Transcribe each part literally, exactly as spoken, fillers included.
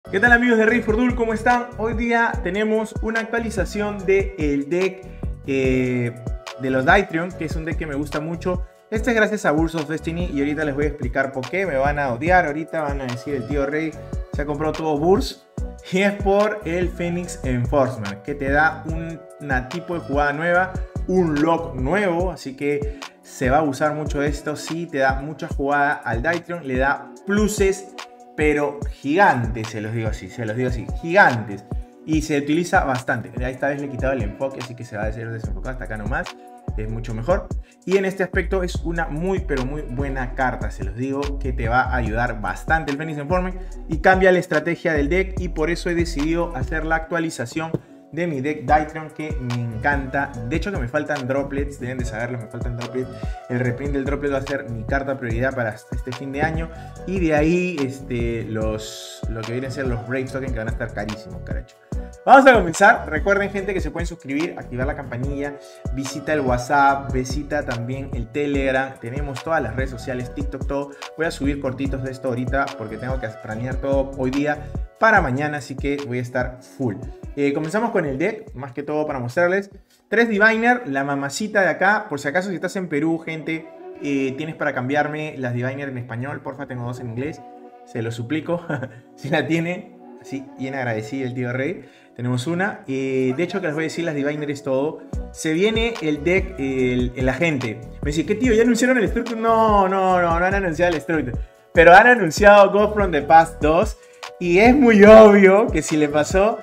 ¿Qué tal amigos de Rey for Duel? ¿Cómo están? Hoy día tenemos una actualización del deck eh, de los Dytreon, que es un deck que me gusta mucho. Este es gracias a Burst of Destiny y ahorita les voy a explicar por qué. Me van a odiar ahorita, van a decir el tío Rey se ha comprado todo Burst. Y es por el Phoenix Enforcement, que te da un una tipo de jugada nueva, un lock nuevo, así que se va a usar mucho esto. Sí, te da mucha jugada al Dytreon, le da pluses, pero gigantes, se los digo así, se los digo así, gigantes. Y se utiliza bastante. Esta vez le he quitado el enfoque, así que se va a hacer desenfocado hasta acá nomás. Es mucho mejor. Y en este aspecto es una muy, pero muy buena carta. Se los digo que te va a ayudar bastante el Phoenix Enforcement. Y cambia la estrategia del deck. Y por eso he decidido hacer la actualización de mi deck Dytreon, que me encanta. De hecho que me faltan droplets, deben de saberlo, me faltan droplets. El reprint del droplet va a ser mi carta prioridad para este fin de año. Y de ahí este, los, lo que vienen a ser los Brave Tokens, que van a estar carísimos, caracho. Vamos a comenzar. Recuerden, gente, que se pueden suscribir, activar la campanilla, visita el WhatsApp, visita también el Telegram. Tenemos todas las redes sociales, TikTok, todo. Voy a subir cortitos de esto ahorita porque tengo que planear todo hoy día para mañana, así que voy a estar full. Eh, comenzamos con el deck, más que todo para mostrarles. tres Diviner, la mamacita de acá. Por si acaso, si estás en Perú, gente, eh, tienes para cambiarme las Diviner en español. Porfa, tengo dos en inglés. Se lo suplico. Si la tiene, así, bien agradecido el tío Rey. Tenemos una. Eh, de hecho, que les voy a decir, las Diviner es todo. Se viene el deck, el, el agente. Me dice, ¿qué tío? ¿Ya anunciaron el Structure? No, no, no, no han anunciado el Structure. Pero han anunciado God from the Past dos. Y es muy obvio que si le pasó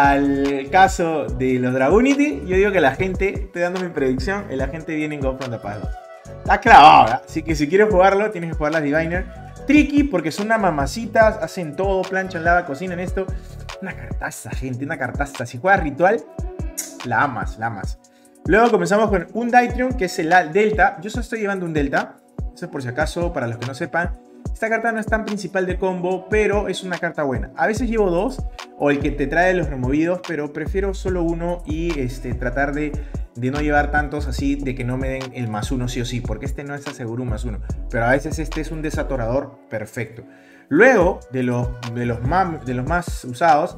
al caso de los Dragunity, yo digo que la gente, estoy dando mi predicción, el agente viene en God from the Past dos. Está clavado, ¿verdad? Así que si quieres jugarlo, tienes que jugar las Diviner. Tricky, porque son unas mamacitas, hacen todo, planchan, lava, cocinan esto. Una cartaza, gente, una cartaza. Si juegas ritual, la amas, la amas. Luego comenzamos con un Dytreon, que es el Delta. Yo solo estoy llevando un Delta. Eso es por si acaso, para los que no sepan. Esta carta no es tan principal de combo, pero es una carta buena. A veces llevo dos, o el que te trae los removidos, pero prefiero solo uno y este, tratar de, de no llevar tantos así, de que no me den el más uno sí o sí, porque este no es aseguro un más uno. Pero a veces este es un desatorador perfecto. Luego, de los, de los, más, de los más usados,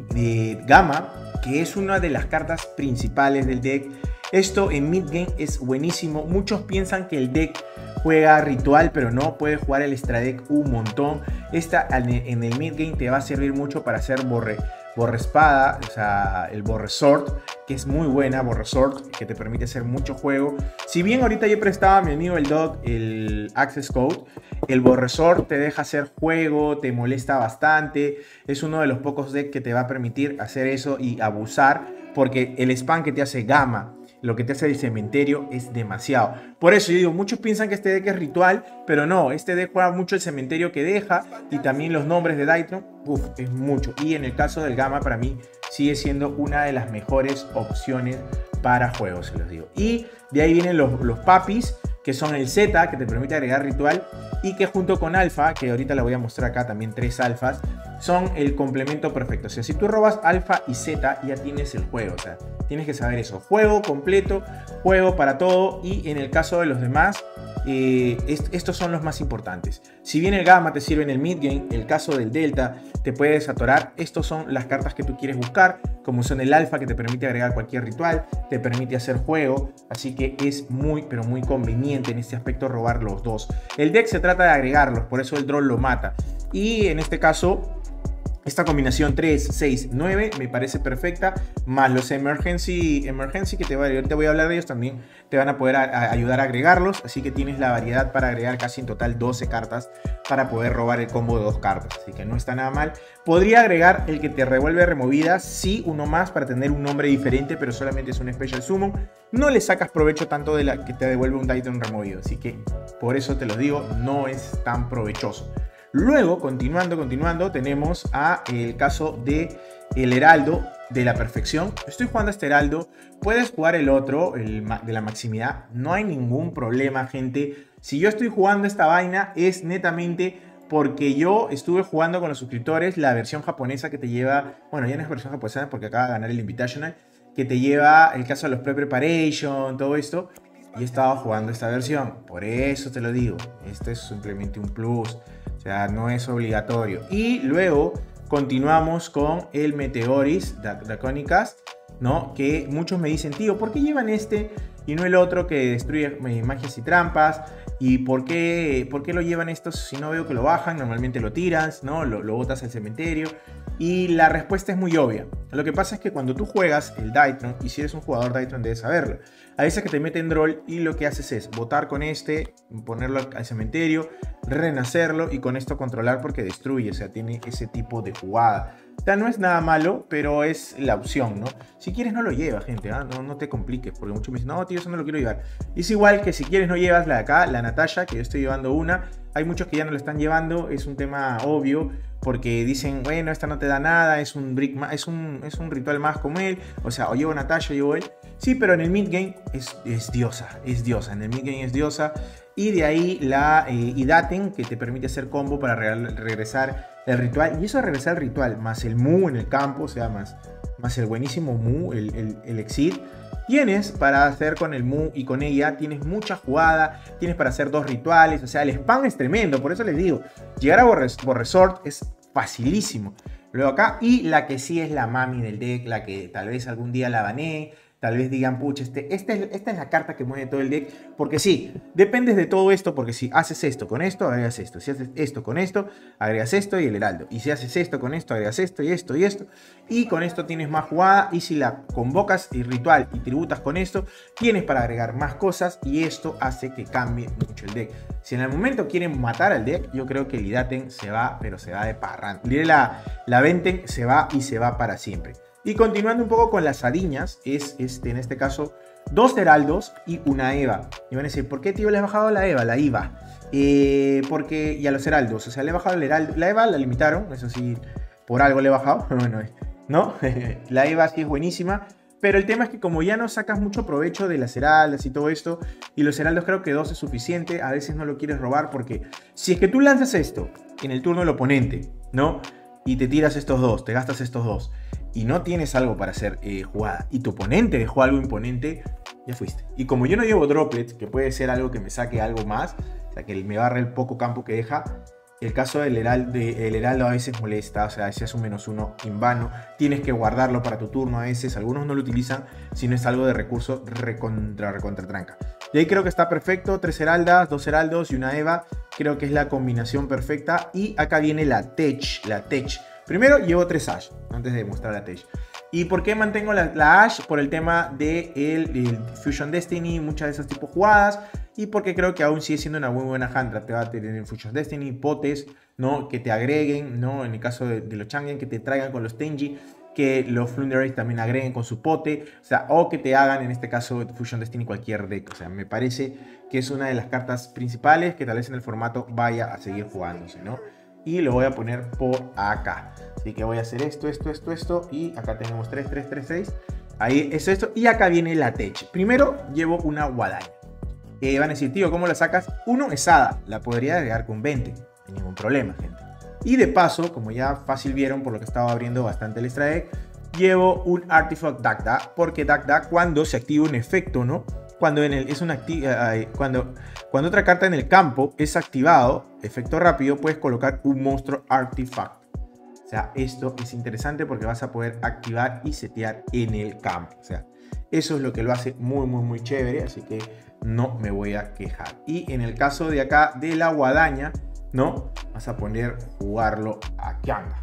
de Gamma, que es una de las cartas principales del deck. Esto en mid-game es buenísimo. Muchos piensan que el deck juega ritual, pero no, puede jugar el extra deck un montón. Esta en el mid-game te va a servir mucho para hacer borre, borre espada, o sea, el borre sword, que es muy buena, borre sword, que te permite hacer mucho juego. Si bien ahorita yo prestaba a mi amigo el Dog el Access Code, el borre sword te deja hacer juego, te molesta bastante. Es uno de los pocos decks que te va a permitir hacer eso y abusar, porque el spam que te hace Gamma, lo que te hace el cementerio, es demasiado. Por eso yo digo, muchos piensan que este deck es ritual, pero no, este deck juega mucho el cementerio que deja y también los nombres de Dytreon, uff, es mucho. Y en el caso del Gamma, para mí sigue siendo una de las mejores opciones para juegos, se los digo. Y de ahí vienen los, los papis, que son el Z, que te permite agregar ritual, y que junto con Alfa, que ahorita le voy a mostrar acá también tres alfas, son el complemento perfecto. O sea, si tú robas Alfa y Z, ya tienes el juego. O sea, tienes que saber eso. Juego completo, juego para todo. Y en el caso de los demás, eh, est estos son los más importantes. Si bien el Gamma te sirve en el mid game, el caso del Delta te puedes atorar. Estos son las cartas que tú quieres buscar, como son el Alfa, que te permite agregar cualquier ritual, te permite hacer juego. Así que es muy, pero muy conveniente en este aspecto robar los dos. El deck se trata de agregarlos, por eso el drone lo mata. Y en este caso, esta combinación tres, seis, nueve me parece perfecta, más los Emergency, emergency que te voy, a, te voy a hablar de ellos también, te van a poder a, a ayudar a agregarlos, así que tienes la variedad para agregar casi en total doce cartas para poder robar el combo de dos cartas, así que no está nada mal. Podría agregar el que te revuelve removidas, sí, uno más para tener un nombre diferente, pero solamente es un Special Summon, no le sacas provecho tanto de la que te devuelve un Dytreon removido, así que por eso te lo digo, no es tan provechoso. Luego, continuando, continuando, tenemos a el caso de el Heraldo de la perfección. Estoy jugando a este Heraldo, puedes jugar el otro, el de la maximidad, no hay ningún problema, gente. Si yo estoy jugando esta vaina es netamente porque yo estuve jugando con los suscriptores la versión japonesa que te lleva, bueno, ya no es versión japonesa porque acaba de ganar el Invitational, que te lleva el caso de los pre-preparation, todo esto. Y estaba jugando esta versión, por eso te lo digo, esto es simplemente un plus. O sea, no es obligatorio. Y luego continuamos con el Meteoris Draconicas, ¿no? Que muchos me dicen, tío, ¿por qué llevan este y no el otro que destruye magias y trampas? ¿Y por qué, por qué lo llevan estos si no veo que lo bajan? Normalmente lo tiras, ¿no? Lo, lo botas al cementerio. Y la respuesta es muy obvia. Lo que pasa es que cuando tú juegas el Dytron, y si eres un jugador Dytron debes saberlo, a veces que te meten Droll y lo que haces es botar con este, ponerlo al cementerio, renacerlo y con esto controlar porque destruye, o sea, tiene ese tipo de jugada. O sea, no es nada malo, pero es la opción, ¿no? Si quieres no lo llevas, gente, ¿eh? no, no te compliques, porque muchos me dicen, no, tío, eso no lo quiero llevar. Es igual que si quieres no llevas la de acá, la Natasha, que yo estoy llevando una. Hay muchos que ya no lo están llevando, es un tema obvio, porque dicen, bueno, esta no te da nada, es un, brick más, es un, es un ritual más como él, o sea, o llevo Natasha o llevo él. Sí, pero en el mid-game es, es diosa, es diosa, en el mid-game es diosa. Y de ahí la eh, Idaten, que te permite hacer combo para re regresar el ritual. Y eso de regresar el ritual, más el Mu en el campo, o sea, más, más el buenísimo Mu, el, el, el Exit. Tienes para hacer con el Mu y con ella, tienes mucha jugada, tienes para hacer dos rituales, o sea, el spam es tremendo, por eso les digo, llegar a Borresort es facilísimo. Luego acá, y la que sí es la mami del deck, la que tal vez algún día la banee, tal vez digan, pucha, este, esta, es, esta es la carta que mueve todo el deck. Porque sí, dependes de todo esto. Porque si haces esto con esto, agregas esto. Si haces esto con esto, agregas esto y el heraldo. Y si haces esto con esto, agregas esto y esto y esto. Y con esto tienes más jugada. Y si la convocas y ritual y tributas con esto, tienes para agregar más cosas. Y esto hace que cambie mucho el deck. Si en el momento quieren matar al deck, yo creo que el Idaten se va, pero se va de parranda. La, la Venten se va y se va para siempre. Y continuando un poco con las ariñas, es este, en este caso dos heraldos y una Eva. Y van a decir, ¿por qué, tío, le has bajado la Eva? La I V A. Eh, porque, y a los heraldos, o sea, le he bajado el heraldo. La Eva la limitaron, eso sí, por algo le he bajado. Bueno, ¿no? La Eva sí es buenísima. Pero el tema es que como ya no sacas mucho provecho de las heraldas y todo esto, y los heraldos creo que dos es suficiente, a veces no lo quieres robar porque si es que tú lanzas esto en el turno del oponente, ¿no? Y te tiras estos dos, te gastas estos dos, y no tienes algo para hacer eh, jugada, y tu oponente dejó algo imponente, ya fuiste. Y como yo no llevo droplets, que puede ser algo que me saque algo más, o sea, que me barre el poco campo que deja, el caso del heraldo, el heraldo a veces molesta, o sea, si es un menos uno en vano, tienes que guardarlo para tu turno a veces, algunos no lo utilizan si no es algo de recurso recontra, recontra tranca. Y ahí creo que está perfecto, tres heraldas, dos heraldos y una Eva, creo que es la combinación perfecta. Y acá viene la Tech, la Tech. Primero llevo tres Ash, antes de mostrar la Tech. ¿Y por qué mantengo la, la Ash? Por el tema del de el Fusion Destiny, muchas de esos tipos de jugadas. Y porque creo que aún sigue siendo una muy buena hand. Te va a tener Fusion Destiny, potes, ¿no? Que te agreguen, ¿no? En el caso de, de los Chang'e, que te traigan con los Tenji. Que los Flunderers también agreguen con su pote. O sea, o que te hagan, en este caso, Fusion Destiny cualquier deck. O sea, me parece que es una de las cartas principales que tal vez en el formato vaya a seguir jugándose, ¿no? Y lo voy a poner por acá. Así que voy a hacer esto, esto, esto, esto. Y acá tenemos tres, tres, tres, seis. Ahí es esto. Y acá viene la Tech. Primero llevo una guadaña. Eh, van a decir, tío, ¿cómo la sacas? Uno es Hada. La podría agregar con veinte. No hay ningún problema, gente. Y de paso, como ya fácil vieron por lo que estaba abriendo bastante el extra deck, llevo un Artifact Dagda. Porque Dagda, cuando se activa un efecto, ¿no? Cuando, en el, es una eh, cuando, cuando otra carta en el campo es activado, efecto rápido, puedes colocar un monstruo Artifact. O sea, esto es interesante porque vas a poder activar y setear en el campo. O sea, eso es lo que lo hace muy, muy, muy chévere. Así que no me voy a quejar. Y en el caso de acá de la guadaña, ¿no? Vas a poner jugarlo a Kyanga.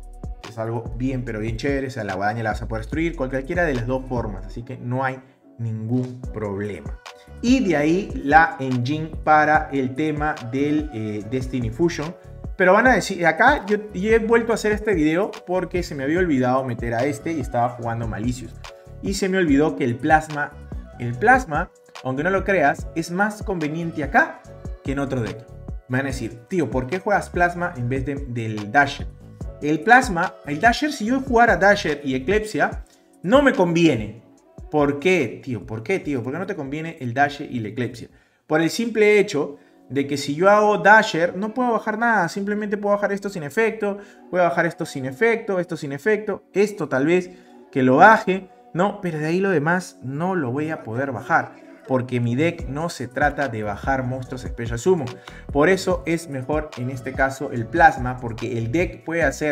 Es algo bien, pero bien chévere. O sea, la guadaña la vas a poder destruir con cualquiera de las dos formas. Así que no hay ningún problema. Y de ahí la engine para el tema del eh, Destiny Fusion. Pero van a decir, acá yo, yo he vuelto a hacer este video porque se me había olvidado meter a este y estaba jugando Malicious. Y se me olvidó que el plasma, el plasma, aunque no lo creas, es más conveniente acá que en otro deck. Me van a decir, tío, ¿por qué juegas plasma en vez de, del Dasher? El plasma, el Dasher, si yo jugara Dasher y Eclipsia, no me conviene. ¿Por qué, tío? ¿Por qué, tío? ¿Por qué no te conviene el Dasher y la Eclipsia? Por el simple hecho de que si yo hago Dasher, no puedo bajar nada. Simplemente puedo bajar esto sin efecto. Puedo bajar esto sin efecto, esto sin efecto. Esto tal vez que lo baje. No, pero de ahí lo demás no lo voy a poder bajar. Porque mi deck no se trata de bajar monstruos Special Summon. Por eso es mejor en este caso el plasma. Porque el deck puede hacer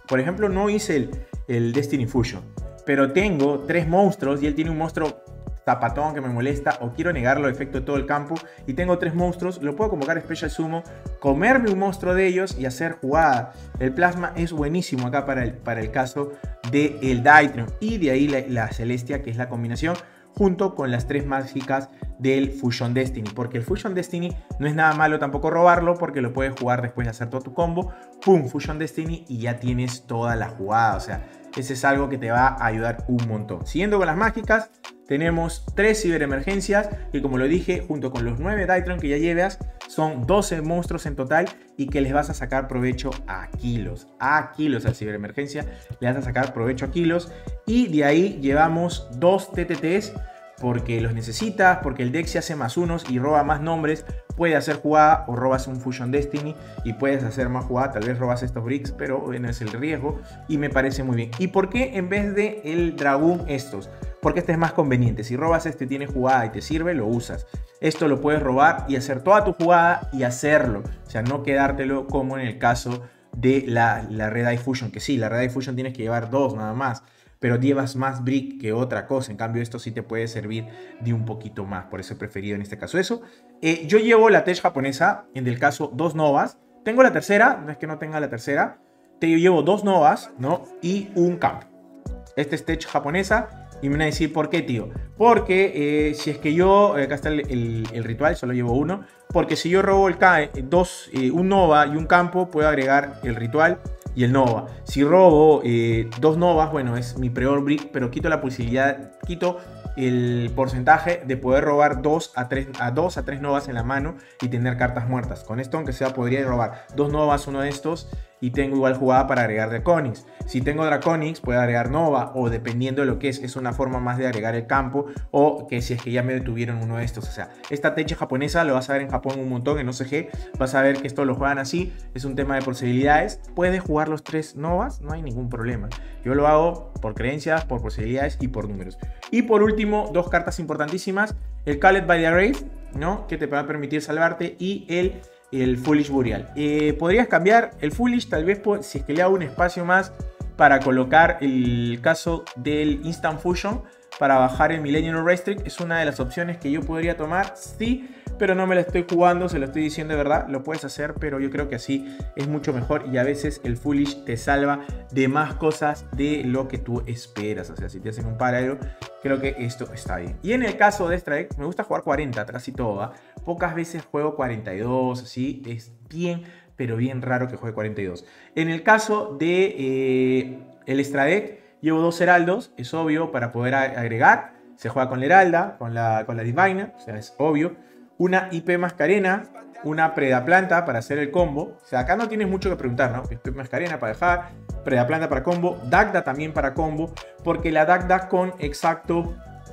Por ejemplo, no hice el, el Destiny Fusion, pero tengo tres monstruos y él tiene un monstruo zapatón que me molesta, o quiero negarlo, efecto de todo el campo, y tengo tres monstruos, lo puedo convocar Special Summon, comerme un monstruo de ellos y hacer jugada. El plasma es buenísimo acá para el, para el caso del Dytron, y de ahí la, la Celestia, que es la combinación junto con las tres mágicas del Fusion Destiny, porque el Fusion Destiny no es nada malo tampoco robarlo, porque lo puedes jugar después de hacer todo tu combo, pum, Fusion Destiny, y ya tienes toda la jugada. O sea, ese es algo que te va a ayudar un montón. Siguiendo con las mágicas, tenemos tres ciberemergencias, y como lo dije, junto con los nueve Dytron que ya llevas, son doce monstruos en total, y que les vas a sacar provecho a kilos. A kilos a ciberemergencia, le vas a sacar provecho a kilos. Y de ahí llevamos dos T T Ts, porque los necesitas, porque el deck se hace más unos y roba más nombres. Puede hacer jugada, o robas un Fusion Destiny y puedes hacer más jugada. Tal vez robas estos bricks, pero bueno, es el riesgo y me parece muy bien. ¿Y por qué en vez de el dragón estos? Porque este es más conveniente. Si robas este, tienes jugada y te sirve, lo usas. Esto lo puedes robar y hacer toda tu jugada y hacerlo. O sea, no quedártelo como en el caso de la, la Red Eye Fusion. Que sí, la Red Eye Fusion tienes que llevar dos nada más, pero llevas más brick que otra cosa. En cambio, esto sí te puede servir de un poquito más. Por eso he preferido en este caso eso. Eh, yo llevo la Tech japonesa, en el caso dos Novas. Tengo la tercera, no es que no tenga la tercera. Te llevo dos Novas, ¿no? Y un campo. Este es Tech japonesa. Y me van a decir, ¿por qué, tío? Porque eh, si es que yo... Acá está el, el, el ritual, solo llevo uno. Porque si yo robo el K, dos, eh, un Nova y un campo, puedo agregar el ritual y el Nova. Si robo eh, dos Novas, bueno, es mi peor brick, pero quito la posibilidad, quito el porcentaje de poder robar dos a tres Novas en la mano y tener cartas muertas. Con esto, aunque sea, podría robar dos Novas, uno de estos, y tengo igual jugada para agregar Draconics. Si tengo Draconics, puedo agregar Nova, o dependiendo de lo que es, es una forma más de agregar el campo, o que si es que ya me detuvieron uno de estos. O sea, esta techa japonesa lo vas a ver en Japón un montón, en O C G, vas a ver que esto lo juegan así, es un tema de posibilidades. Puedes jugar los tres Novas, no hay ningún problema. Yo lo hago por creencias, por posibilidades y por números. Y por último, dos cartas importantísimas, el Called by the Grave, ¿no? Que te va a permitir salvarte, y el el Foolish Burial. Eh, podrías cambiar el Foolish, tal vez si es que le hago un espacio más para colocar el caso del Instant Fusion para bajar el Millennium Restrict. Es una de las opciones que yo podría tomar, sí, pero no me la estoy jugando, se lo estoy diciendo de verdad. Lo puedes hacer, pero yo creo que así es mucho mejor, y a veces el Foolish te salva de más cosas de lo que tú esperas. O sea, si te hacen un parado, creo que esto está bien. Y en el caso de esta deck, me gusta jugar cuarenta atrás y todo, ¿eh? Pocas veces juego cuarenta y dos, así, es bien, pero bien raro que juegue cuarenta y dos. En el caso de eh, el extra deck, llevo dos heraldos, es obvio, para poder agregar. Se juega con la heralda, con la, con la diviner, o sea, es obvio. Una I P Mascarena, una Predaplanta para hacer el combo. O sea, acá no tienes mucho que preguntar, ¿no? I P Mascarena para dejar, Predaplanta para combo, Dagda también para combo, porque la Dagda con exacto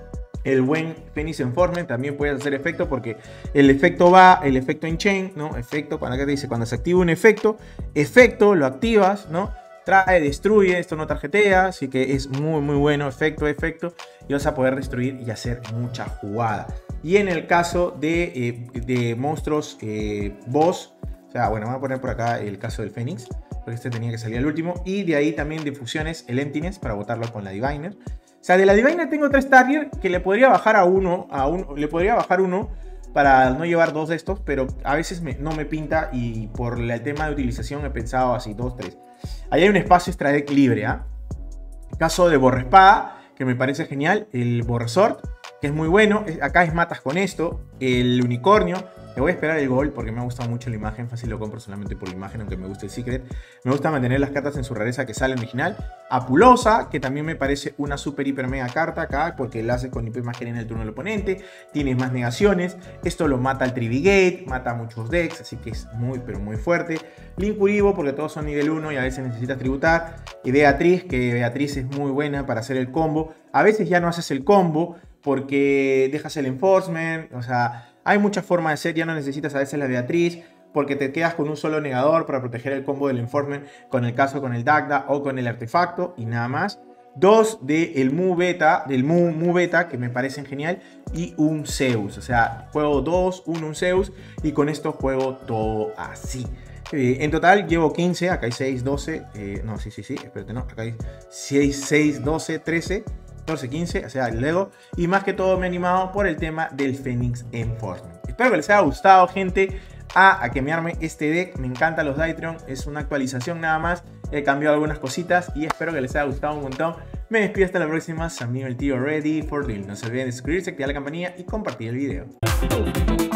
el buen Phoenix Enforcement también puede hacer efecto, porque el efecto va, el efecto en chain, ¿no? Efecto, cuando acá te dice, cuando se activa un efecto, efecto, lo activas, ¿no? Trae, destruye, esto no tarjetea, así que es muy muy bueno, efecto, efecto, y vas a poder destruir y hacer mucha jugada. Y en el caso de, eh, de monstruos eh, boss, o sea, bueno, voy a poner por acá el caso del Fénix, porque este tenía que salir al último, y de ahí también de fusiones el Emptiness para botarlo con la Diviner. O sea, de la Diviner tengo tres Tarrier que le podría bajar a uno, a uno, le podría bajar uno para no llevar dos de estos, pero a veces me, no me pinta, y por el tema de utilización he pensado así, dos, tres. Ahí hay un espacio extra deck libre, ¿ah? ¿eh? Caso de Borrespada, que me parece genial, el Borresort, que es muy bueno, acá es matas con esto, el Unicornio. Le voy a esperar el gol porque me ha gustado mucho la imagen. Fácil lo compro solamente por la imagen, aunque me guste el Secret. Me gusta mantener las cartas en su rareza que sale original. Apulosa, que también me parece una super hiper mega carta acá, porque la hace con I P Magia en el turno del oponente. Tienes más negaciones. Esto lo mata al Trivigate, mata a muchos decks, así que es muy pero muy fuerte. Linkuribo, porque todos son nivel uno y a veces necesitas tributar. Y Beatriz, que Beatriz es muy buena para hacer el combo. A veces ya no haces el combo porque dejas el Enforcement, o sea... Hay muchas formas de hacer, ya no necesitas a veces la Beatriz, porque te quedas con un solo negador para proteger el combo del Enforcement, con el caso con el Dagda o con el artefacto, y nada más. Dos del Mu Beta, del Mu, Mu Beta, que me parecen genial, y un Zeus. O sea, juego dos, uno, un Zeus, y con esto juego todo así. Eh, en total llevo quince, acá hay seis, doce, eh, no, sí, sí, sí, espérate, no, acá hay seis, seis, doce, trece, catorce, quince, o sea, el Lego. Y más que todo me he animado por el tema del Fénix en Fortnite. Espero que les haya gustado, gente, a, a que me arme este deck. Me encantan los Dytron, es una actualización nada más. He cambiado algunas cositas y espero que les haya gustado un montón. Me despido hasta la próxima, su amigo el tío Ready for Deal. No se olviden de suscribirse, activar la campanilla y compartir el video.